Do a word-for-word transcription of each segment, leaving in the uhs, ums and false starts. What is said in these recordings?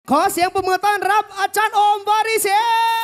ขอเสียงประมือต้อนรับอาจารย์โอมวาริเสีย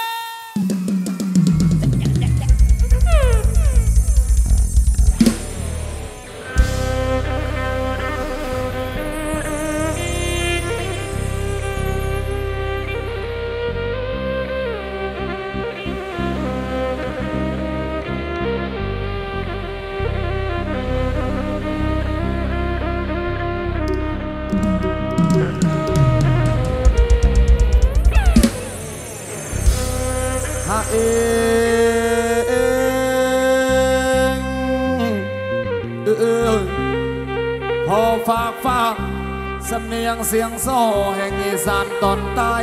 เองเออพอฝากฝากสำเนียงเสียงโซ่แห่งอีสานตอนใต้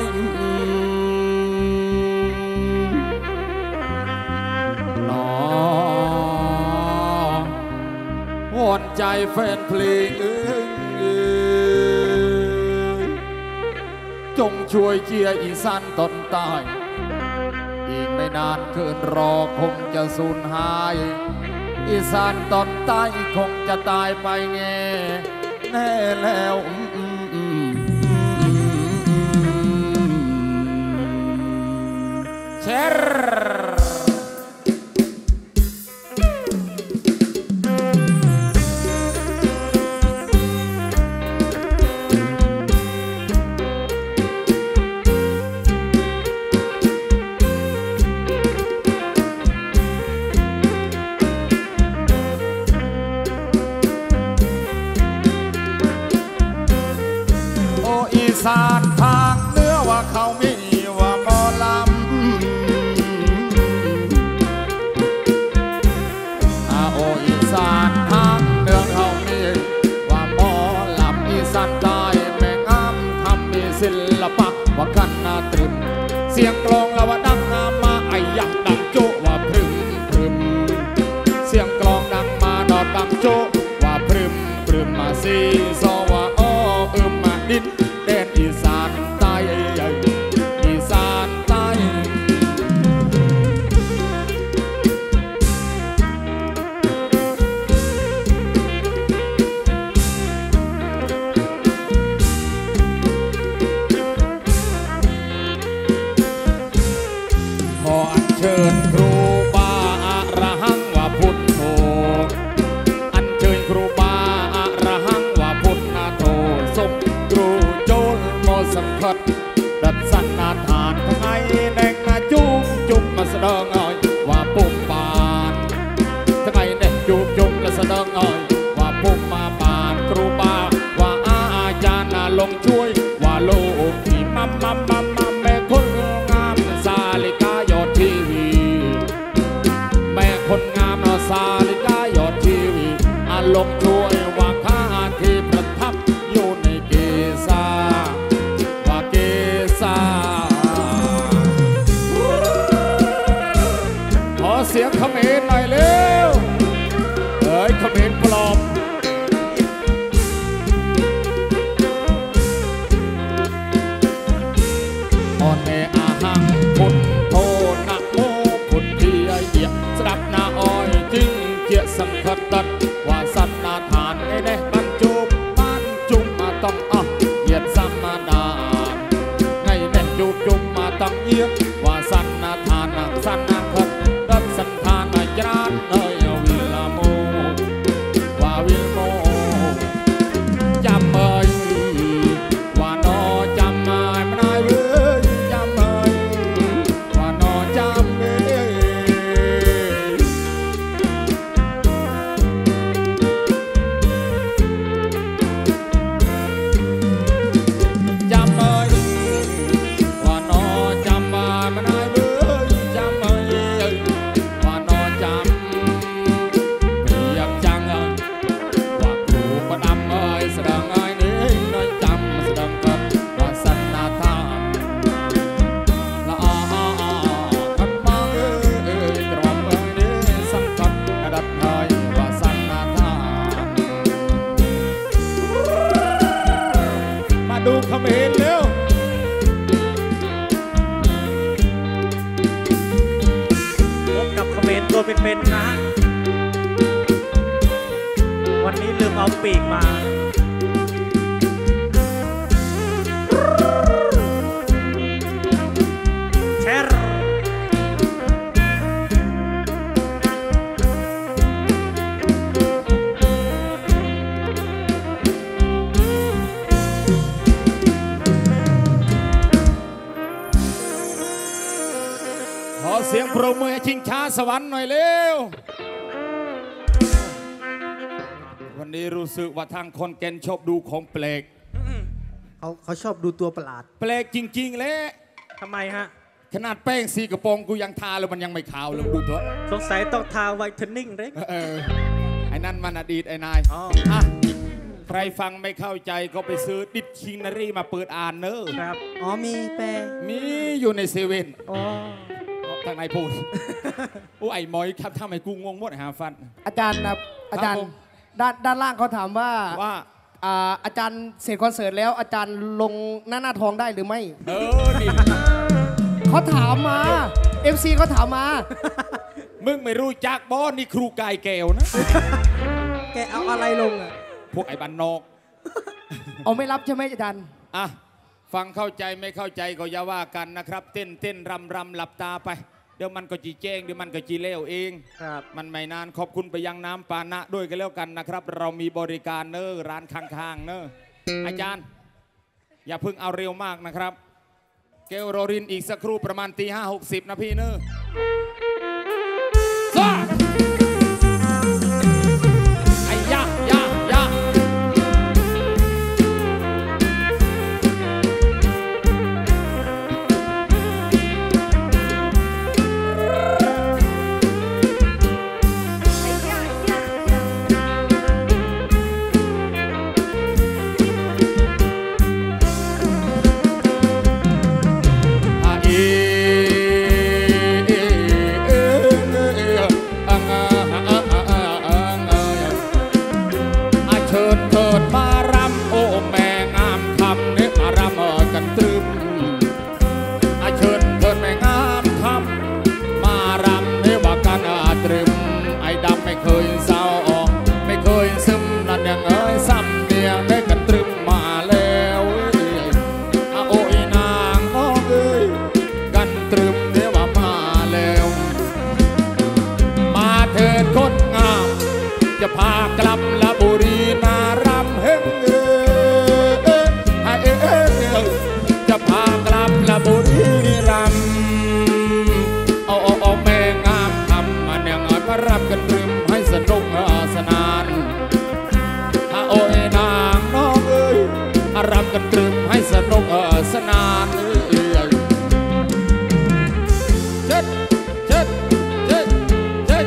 นอวอนใจแฟนเพลงจงช่วยเชียร์อีสานตอนใต้อีกไม่นานเกินรอคงจะสูญหายอีสานตอนใต้คงจะตายไปแง่แน่แล้วเชรสานทางเนื้อว่าเขามีว่าหมอลำอาโออีสานทางเนื้อเขามีว่าหมอลำอีสานใต้แม่งามทำมีศิลปะว่ากันนาตรึมเสียงกลองละว่าดังงามมาไอยักดังโจว่าพรึมพรึมเสียงกลองดังมาดอดดังโจว่าพรึมพรึมมาซีซอว่าอ้ออึมมาดินแดนอีสานใต้อีสานใต้ขออัญเชิญครูบาอะระหังว่าพุทโธอัญเชิญครูบาอะระหังว่าพุทนาโธทรงครูโจลโมสังคัดดัดสันนาทานทั้งไงแดงนาจุ่มจุ่มมาแสดงอ้อยว่าปุ่มปานทั้งไงแดงจุ่มจุ่มและแสดงอ้อยว่าปุ่มมาปานครูบาว่าอาจารย์นาลงช่วยว่าโลกที่มัมมัมมัมมัมแม่คนงามสาลิกายอดทีวีแม่คนงามนอสาลิกายอดทีวีอาลงช่วยว่าข้าที่ประทับอยู่ในเกษาว่าเกษาขอเสียงเขมรหน่อยเร็วเอ้ยเขมรปลอมอ่อนแออาหังพุทโธนะโมพุทธิยะเอียสดับนาอ้อยจึงเกียสังคัดตัดว่าสัตนาทานไอ้เน่บรรจุบ้านจุ่มมาต้องอ่ะเหยียดสัมมาดาไงเน่จุ่มจุ่มมาต้องเยียดว่าสัตนาทานนักสันนาคัดดับสันทานอาจารย์เอ้ยวิลาโมว่าวิลโมจำเอ้ยว่านอจำมาไม่ได้เว้ยจำเอ้ยว่านอจำเอ้ยจำเอ้ยว่านอจำมาไม่ได้เว้ยจำเอ้ยว่านอจำเรียกจังเอ้ยว่าครูประดำเอ้ยแสดงไอ้นี่น้อยจำแสดงกันว่าสันนาทานละอาขันมาเอ้ยกระวำเอ้ยนี่สังกัดดัดเอ้ยว่าสันนาทานมาดูเขมรเร็วพบกับเขมรตัวเป็นๆนะ วันนี้ลืมเอาปีกมาสียงโปรโมทชิงช้าสวรรค์หน่อยเร็ววันนี้รู้สึกว่าทางคนแกนชอบดูของแปลกเขาเขาชอบดูตัวประหลาดแปลกจริงๆเลยทำไมฮะขนาดแป้งสีกระโปรงกูยังทาเลยมันยังไม่ขาวเลยดูตัวสงสัยต้องทาไวท์เทนนิ่งเล็กไอ้นั่นมันอดีตไอ้นายอ๋อใครฟังไม่เข้าใจก็ไปซื้อดิกชันนารีมาเปิดอ่านเนอะครับอ๋อมีแปลมีอยู่ในเซเว่นอ๋อทางไหนพูดโอ้ไอ้มอยครับทำไมกูงงหมดหาฟันอาจารย์ครับอาจารย์ด้านด้านล่างเขาถามว่าว่าอาจารย์เสร็จคอนเสิร์ตแล้วอาจารย์ลงหน้าหน้าทองได้หรือไม่เออดิเขาถามมา เอฟ ซี เขาถามมามึงไม่รู้จักบอสนี่ครูกายแก้วนะแกเอาอะไรลงอ่ะพวกไอ้บันนอกเอาไม่รับใช่ไหมอาจารย์อ่ะฟังเข้าใจไม่เข้าใจก็อย่าว่ากันนะครับเต้นเต้นรำรำหลับตาไปเดี๋ยวมันก็จีแจ้งเดี๋ยวมันก็จีเลี้ยวเองครับมันไม่นานขอบคุณไปยังน้ำปานะด้วยกันแล้วกันนะครับเรามีบริการเนอร้านข้างๆเนออาจารย์อย่าเพิ่งเอาเร็วมากนะครับเกลโรรินอีกสักครู่ประมาณตีห้าหกสิบนะพี่เนอไอ้ยะยะยะจะพากลับละบุรีนารำเฮงเอจะพากลับละบุรีรำเอาเอาแม่งามทำมันยังมารำกันตรึมให้สนุกสนานโอ้ยนางน้องเอ้ยรำกันตรึมให้สนุกสนานเจ็ดเจ็ดเจ็ดเจ็ด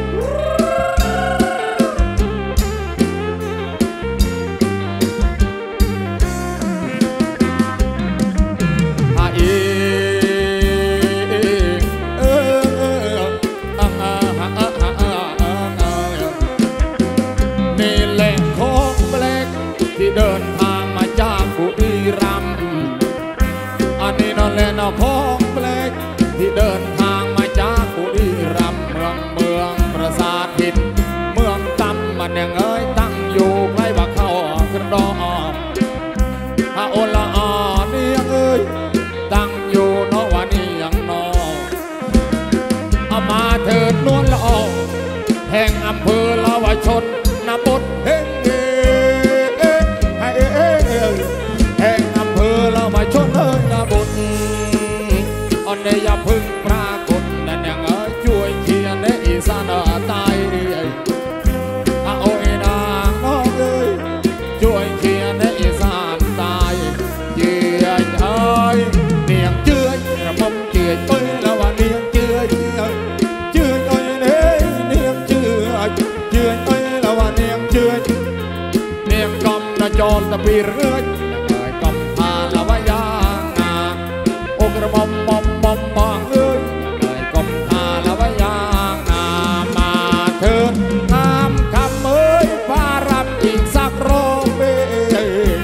เดินทางมาจากบุรีรัมย์อันนี้นั่นแหละนะของเปลกที่เดินทางมาจากบุรีรัมย์เมืองเมืองประสาทหินเมืองตำมันยังเอ้ยตั้งอยู่ใกล้ว่าเข้ากระดองอาโอละอานี่ยังเอ้ยตั้งอยู่นอวันนี้ยังนอเอามาเถิดนวลละออแห่งอำเภอละวชนนบดเฮงแห่งอำเภอเรามาชนเอิญนาบุญอันนี้อย่าพึ่งปรากฏนั่นยังเอ้ยช่วยเชียร์ในอีสานใต้โอ้ยนางน้องเอ้ยช่วยเชียร์ในอีสานใต้เจียยเอ้ยเนียงเจือยกระผมเจียยเอ้ยแล้วว่าเนียงเจือยเจือยเอ้ยเนียงเนียงเจือยเจือยเอ้ยแล้วว่าเนียงเจือยเนียงกำนะจอนตะปีเรื่อยกำพาละวายางนาโอกระบอมบอมบอมบองเอ้ยกำพาละวายางนามาเถิดงามคำเอ้ยฟ้ารำอีกสักรอบเอ้ย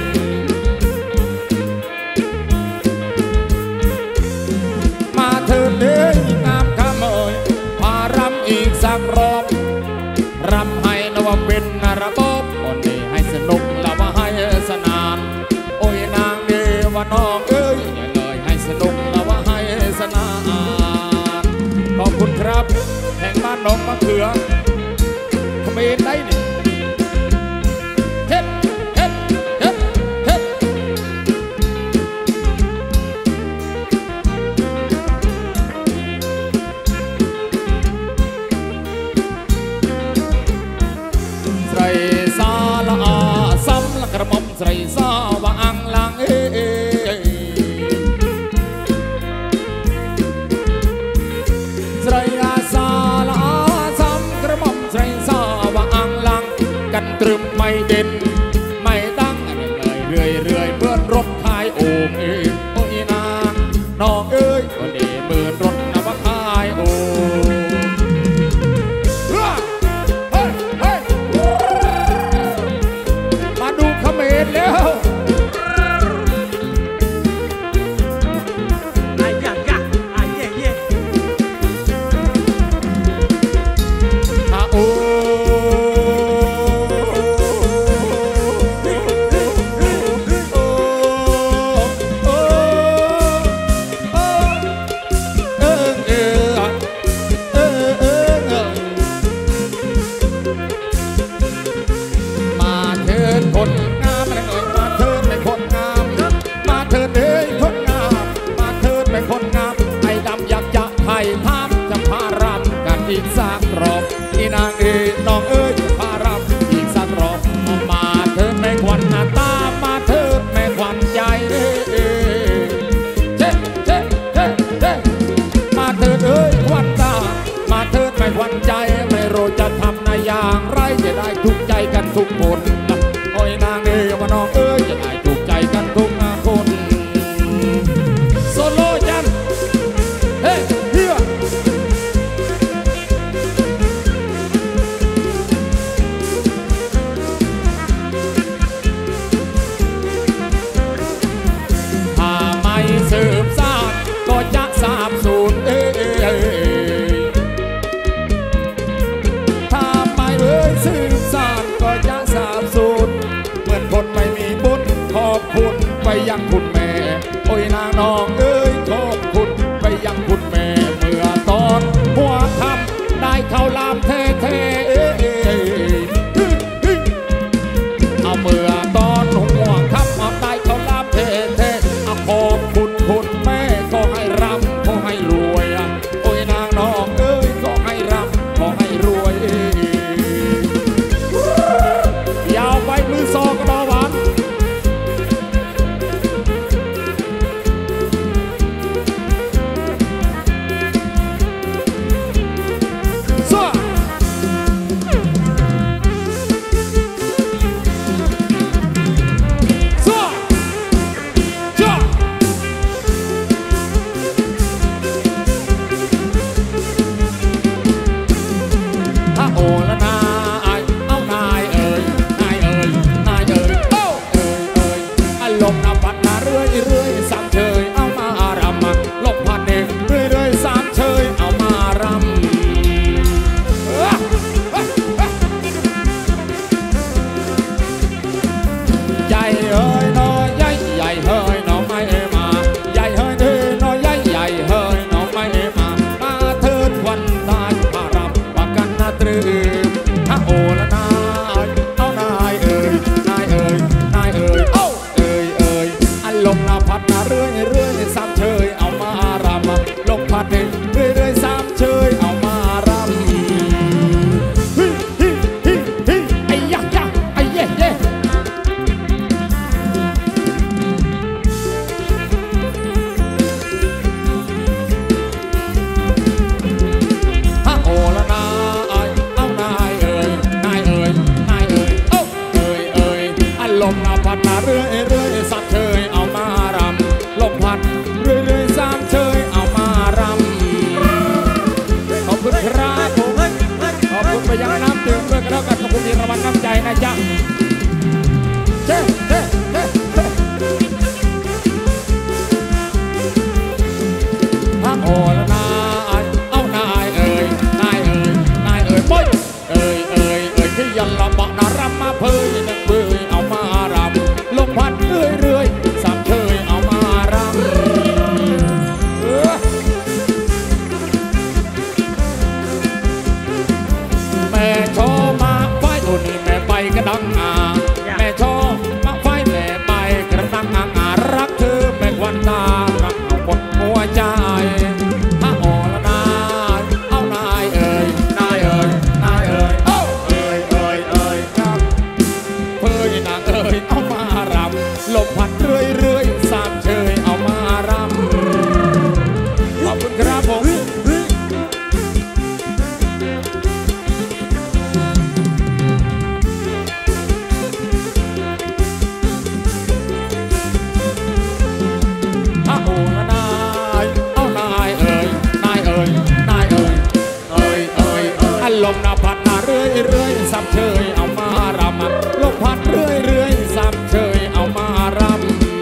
มาเถิดเอ้ยงามคำเอ้ยฟ้ารำอีกสักรอบรำให้นวเป็นระบบคนนี้ให้สนุกละว่าให้สนานโอ้ยนางเดวน้องเอ้ยอย่าเลยให้สนุกละว่าให้สนานขอบคุณครับแห่งบ้านน้องมะเขือเขมรได้นี่เฮ็ดเฮ็ดเฮ็ดเฮ็ดไม่เด่นไม่ตั้งเลยเรื่อยเรื่อยเหมือนรถขายโอ่งเอ้ยโอ้ยนางน้องเอ้ยก็ดีเหมือนรถนำมาขายโอ่งเฮ้ยเฮ้ยเฮ้ยมาดูเขมรแล้วไอ้ยะยะไอ้เย่เย่อาโอคนงามอะไรเอ่ยมาเถิดเป็นคนงามมาเถิดเอ้ยคนงามมาเถิดเป็นคนงามไอ้ดำอยากจะไทยทามจะพารำกันอีกสักรอบอีนางเอ้ยน้องเอ้ยจะพารำอีกสักรอบมาเถิดแม่ควันหน้าตามาเถิดแม่ควันใจเอ้ยเจ๊เจ๊เจ๊เจ๊มาเถิดเอ้ยควันตามาเถิดแม่ควันใจไม่รู้จะทำในอย่างไรจะได้ถูกใจกันทุกคนโอ้ยนางเอ้ยว่าน้องเอ้ยจะได้ถูกใจกันทุกคนโซโล่จันเฮ้ยเฮียถ้าไม่สืบสานก็จะสาบสูญเอ้ยถ้าไม่เอ้ยสืบสานก็จะสาบสูญเหมือนคนไม่มีบุญขอบคุณไปยังคุณแม่โอ้ยนางน้องเอ้ยขอบคุณไปยังคุณแม่เมื่อตอนหัวค่ำได้เข้าลามเท่เท่เอาเมื่อตอนหัวค่ำเอาได้เข้าลามเท่เท่เอาขอบคุณคุณแม่ก็ให้ร่ำก็ให้รวยโอ้ยนางน้องเอ้ยก็ให้ร่ำก็ให้รวยยาวไปมือซอกรอหวานซัวซัวจ้าถ้าโอละนาเอานายเอ๋ยนายเอ๋ยนายเอ๋ยโอ้เอ๋ยเอ๋ยอารมณ์นับพัดนาเรื่อยเรื่อยสามเชยเอามารำลบพัดเองเรื่อยเรื่อยสามเชยเอามารำใหญ่เอ๋ยน้อยใหญ่ใหญ่เฮ้ยน้องไม่มาใหญ่เฮ้ยเด้อน้อยใหญ่ใหญ่เฮ้ยน้องไม่มามาเถิดวันตายมารำปากกันนาตรึมถ้าโอละนายเอานายเอ๋ยนายเอ๋ยนายเอ๋ยโอ้เอ๋ยเอ๋ยอันลมนาพัดนาเรื่อยเรื่อยสามเชยเอามารำลมพัดเองเรื่อยเรื่อยสามเชยเอามารำฮิฮิฮิฮิไอ้ยักษ์ยักษ์ไอ้เย่เย่ถ้าโอละนายเอานายเอ๋ยนายเอ๋ยนายเอ๋ยโอ้เอ๋ยเอ๋ยอันลมนาพัดนาเรื่อยเรื่อยสามเชยเอามารำลมพัดเรื่อยเรื่อยสามเชยเอามารำขอบคุณครับผมขอบคุณไปยังน้ำดื่มด้วยกันแล้วกันขอบคุณที่รางวัลน้ำใจนะจ๊ะเฮ้เฮ้เฮ้เฮ้ถ้าโอละนายเอานายเอ๋ยนายเอ๋ยนายเอ๋ยปุ้ยเอ๋ยเอ๋ยเอ๋ยที่ยังละเบาะนารำมาเพยหนึ่งเบยเอามารำลมพัดเรื่อยเรื่อยสามเชยเอามารำแม่ชอมาไฟโอนี่แม่ไปกระดังอาแม่ชอมาไฟแม่ไปกระดังอารักเธอแม่ควันตารักเอาหมดหัวใจถ้าโอละนายเอานายเอ๋ยนายเอ๋ยนายเอ๋ยโอ้เอ๋ยเอ๋ยเอ๋ยครับเพยนางเอ๋ยเอามารำลมพัดเรื่อยเรื่อยสามเชยเอามารำขอบคุณครับผมหน้าพัดหน้าเรื่อยเรื่อยซ้ำเชยเอามารำลมพัดเรื่อยเรื่อยซ้ำเชยเอามารำ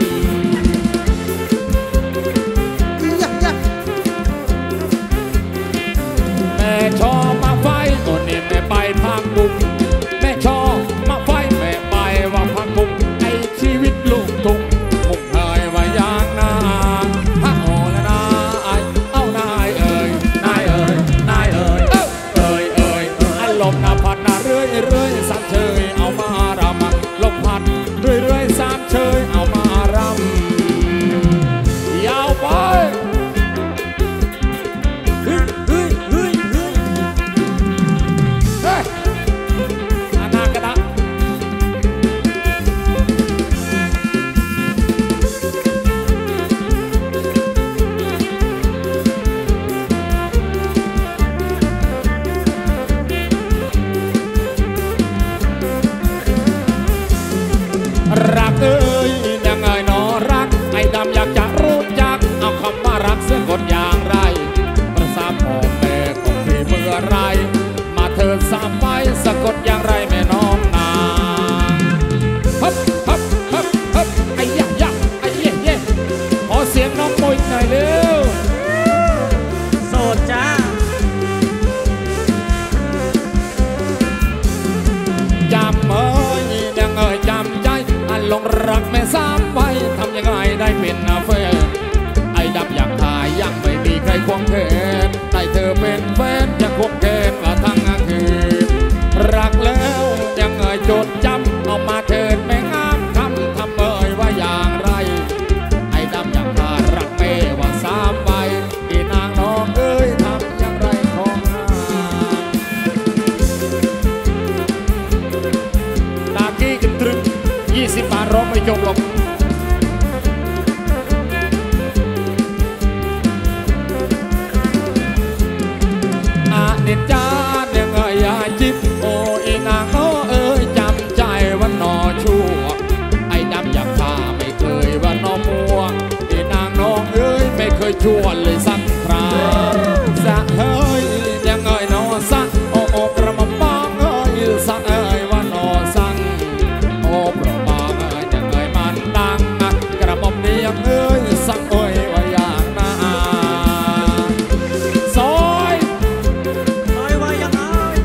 แม่ชอบมาไฟตัวนี้แม่ไปพักบุ้มแม่ชอบมาไฟแม่ไปว่าพักบุ้มไอชีวิตลูกทุ่งมุกเอยว่าอย่างนาฮะโอละนายเอานายเอ่ยนายเอ่ยนายเอ่ยเอ่ยเอ่ยอารมณ์หน้าพัดหน้าเรื่อยเรื่อยสามเชยเอามารำลมพัดเรื่อยเรื่อยสามเชยเอามารำยาวไปรักเอ้ยยังไงนอรักไอ้ดำอยากจะรู้จักเอาคำว่ารักเสื้อกดอย่างไรประสาพ่อแม่ของพี่เมื่อไรมาเถิดสามไว้สะกดอย่างไรแม่น้องนาฮับฮับฮับฮับไอ้ยะยะไอ้เย่เย่ขอเสียงน้องปุ้ยหน่อยเร็วโสดจ้าจำเอ้ยยังเอ้ยจำใจอันลงรักแม่สามไว้ทำยังไงได้เป็นแฟนไอ้ดำอยากถ่ายยังไม่มีใครควงแขนได้เธอเป็นแฟนจะควงแขนมาทั้งคืนรักแล้วยังเอ้ยจดจำเอามาเถิดแม่งามคำทำเอ้ยว่าอย่างไรไอ้ดำอยากถ่ายรักแม่ว่าสามไว้อีนางน้องเอ้ยทำอย่างไรของตากี้กันตรึงยี่สิบบาทร้องไม่จบหรอกอาเนจาเดี๋ยวเงยยาจิบโอ้อีนางน้อเอ้ยจำใจว่านอชั่วไอ้ดำอยากฆ่าไม่เคยว่านอมัวอีนางน้องเอ้ยไม่เคยชั่วเลยสักคราสะเฮ้ยเดี๋ยวเงยนอสักโอ้โอ้กระมังบ้างเอ้ยสักเอ้ยว่านอสังโอ้กระมังเอ้ยเดี๋ยวเงยมันดังกระมังนี้ยังเอ้ยสักเอ้ยว่าอย่างนาซอยน้อยว่ายังไง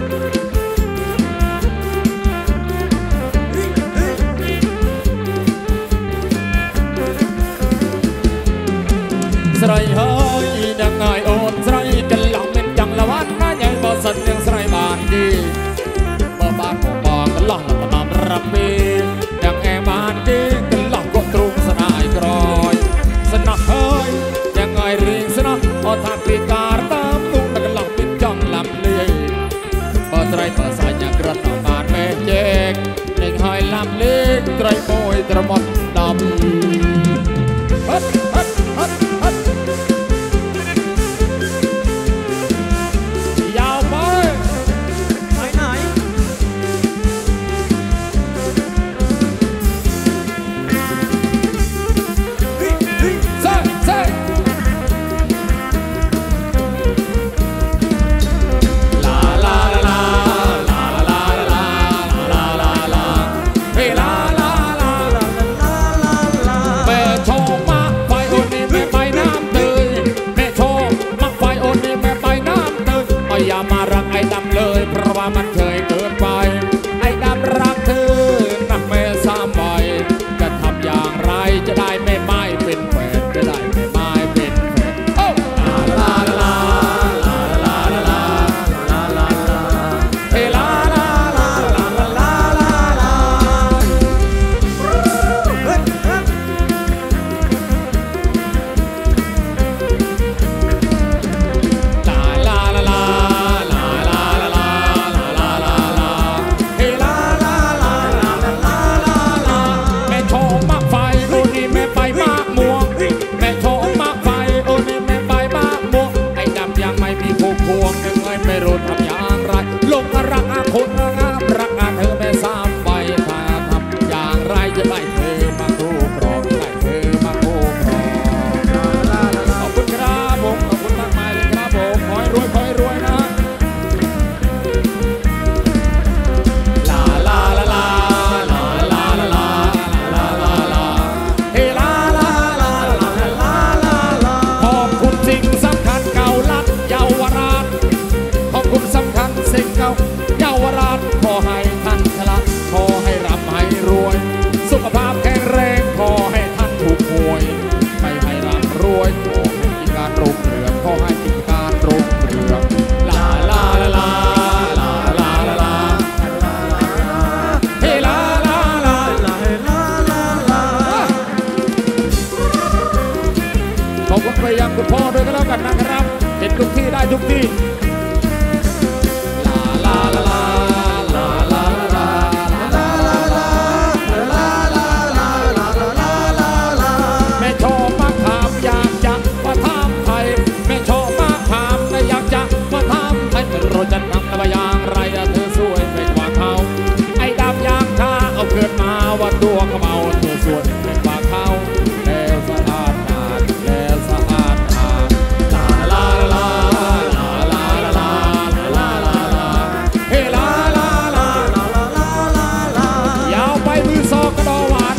สไลเฮ้ยดังไงโอนสไลกันหลังเป็นจังละวันน่าใหญ่บ่สันยังสไลบานดีบ่บานบ่บานกันหลังละนำรับปียังแอบานดีกันหลังก็ตรงสนายกรอยสนักเฮ้ยยังไงเรียงสนักออทางปีการตามตุ้งกันหลังเป็นจังลำเลียบ่ไตรบ่สายยังกระนำบานแม่เจกเล่งหอยลำเลียไตรโมยตระมดดำฮัดฮัดฮัดฮัดยาวไปไหนไหนวยขอให้กิจการรุ่งเรืองขอให้กิจการรุ่งเรืองลาลาลาลาลาลาลาเฮลาลาลาลาขอบคุณไปยังคุณพ่อด้วยก็แล้วกันนะครับเห็นทุกที่ได้ทุกที่ลาลาลาลาลาลาแม่ชอบมะขามอยากจะมาทำไทยแม่ชอบมะขามแต่อยากจะมาทำไทยเราจะทำอะไรอย่างไรเธอสวยไม่กว่าเขาไอ้ดำยางชาเอาเกิดมาว่าตัวเขาเมาเธอสวยไม่กว่าเขาแล้วสะอาดตาแล้วสะอาดตาลาลาลาลาลาลาลาลาลาเฮลาลาลาลาลาลาลายาวไปมือซอกกระดอหวาน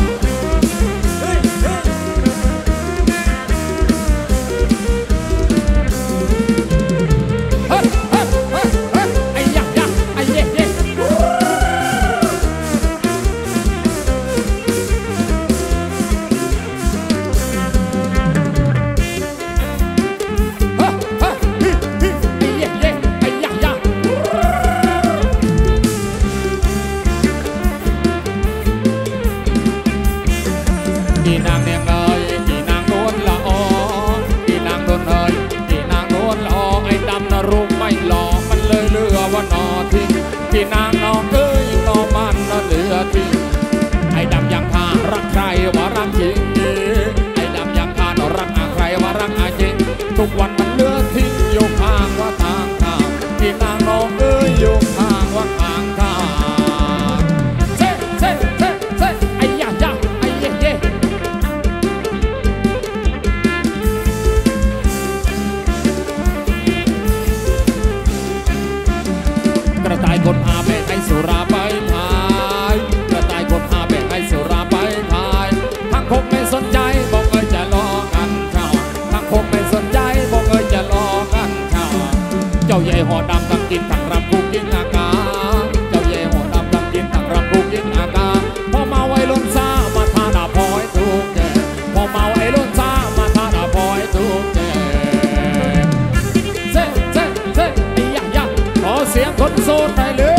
อีนางเนียงเอ๋ยอีนางนวลละออีนางนวลเอ๋ยอีนางนวลละอไอ้ดำนรุมไม่หล่อมันเลยเลือว่านอทิ้งอีนางนอเอ้ยนอมันน่ะเหลือทิ้งไอ้ดำยังพารักใครว่ารักจริงไอ้ดำยังพารักใครว่ารักจริงทุกวันมันเลือทิ้งอยู่ข้างว่าทางทางอีนางนอเอ้ยอยู่ข้างว่าทางทางเซ่เซ่เซ่เซ่ไอ้ยะยะไอ้เย่เย่กระต่ายคนพาแบ่งให้สุราไปขายกระต่ายคนพาแบ่งให้สุราไปขายทั้งคงไม่สนใจบอกเอ้ยจะรอกันเช่าทั้งคงไม่สนใจบอกเอ้ยจะรอกันเช่าเจ้าใหญ่หัวดำทั้งกินทั้งรำกูกินอากาเจ้าใหญ่หัวดำทั้งกินทั้งรำกูกินอากาพอเมาไอ้ล้นซ่ามาทาดาพอยทุกแก่พอเมาไอ้ล้นซ่ามาทาดาพอยทุกแก่เซ่เซ่เซ่ไอ้ยะยะขอเสียงคนโสดได้เลย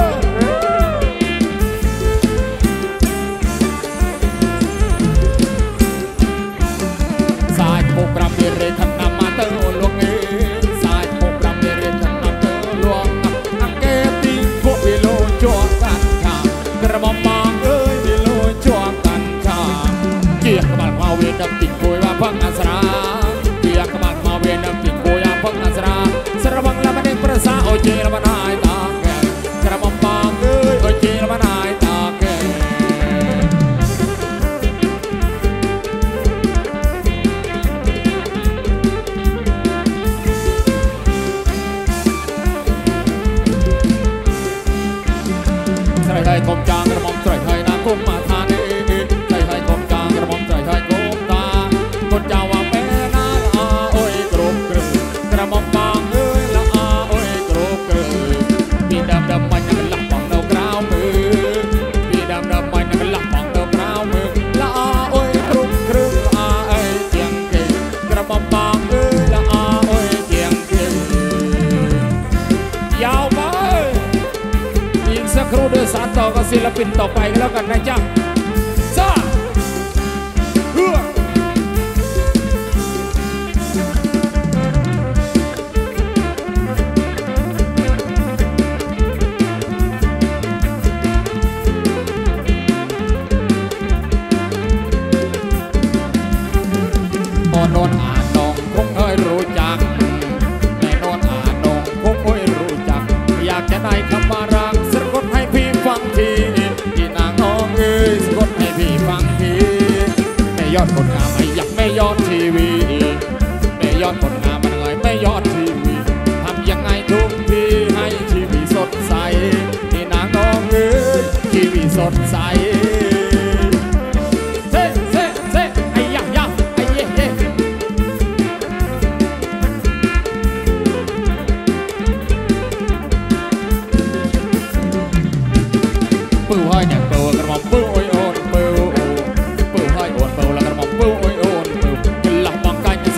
สายโปกรำเดเรทันนำมาเตอลวงเอสายโปกรำเดเรทันนำเตอลวงอังเกตีพวกวิโลจวงกันชากระมอมบางเอ้ยวิโลจวงกันชาเกี่ยกบัดมาเวียนดับติดคุยว่าพังอัสราเกี่ยกบัดมาเวียนดับติดคุยว่าพังอัสราสระบังละมันเองประสาโอเจละมันหายตาแก่กระมอมบางเอ้ยโอเจละมันหายตาแก่ใส่ไทยคมจางกระหม่อมใส่ไทยนางกุมมาทานเอใส่ไทยคมจางกระหม่อมใส่ไทยกุมตาคนเจ้าว่าแม่นาละอาโอ้ยกรุบกรึกระหม่อมบางเอ้ยละอาโอ้ยกรุบกรึพี่ดำดำมันยังหลับฟังเดากราวมือพี่ดำดำมันยังหลับฟังเดากราวมือละอาโอ้ยกรุบกรึอาเอ้ยเจียงเก่งกระหม่อมบางเอ้ยละอาโอ้ยเจียงเก่งยาวไปอีกสักครู่เดือสานต่อกับศิลปินต่อไปกันแล้วกันนะจ๊ะซ่าเฮือโอนนอ่านนองคงเคยรู้จักแม่นนอ่านนองคงเคยรู้จักอยากจะได้คำว่ารักสะกดให้พี่ฟังทีที่นางน้องเอ้ยสะกดให้พี่ฟังทีแม่ยอดคนงามไม่อยากแม่ยอดทีวีแม่ยอดคนงามมันเลยแม่ยอดทีวีทำยังไงทุกทีให้ทีวีสดใสที่นางน้องเอ้ยทีวีสดใสเซ่เซ่เซ่ไอ้ยะยะไอ้เย่เย่ปื้อให้เนี่ยเปิลกระหม่อมปื้อโอยโอนเปิลปื้อให้โอนเปิลแล้วกระหม่อมปื้อโอยโอนเปิลกินหลับบังกัน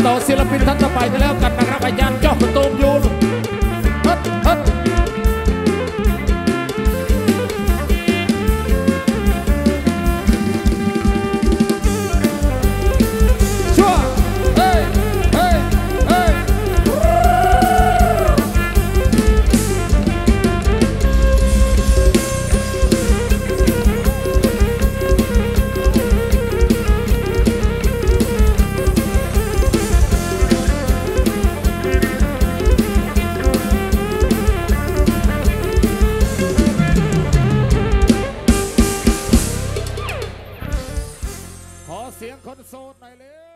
ต่อศิลปินท่านต่อไปกันแล้วกันนะครับอาจารย์เจ้าคุณตูมยูนฮึดฮึดชัวเฮ้ยเฮ้ยเฮ้ยขอเสียงคนโสดหน่อยเลย